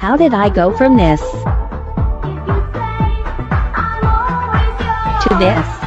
How did I go from this to this?